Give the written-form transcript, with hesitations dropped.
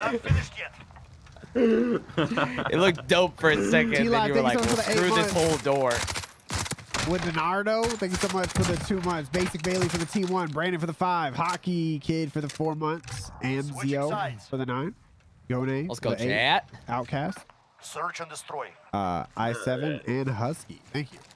Not finished yet. It looked dope for a second, and then you were like, well, screw this whole door. With Donardo, thank you so much for the 2 months. Basic Bailey for the T1. Brandon for the 5. Hockey Kid for the 4 months. And Zio for the 9. Yone. Let's go, chat. Outcast. Search and destroy. I7 and Husky. Thank you.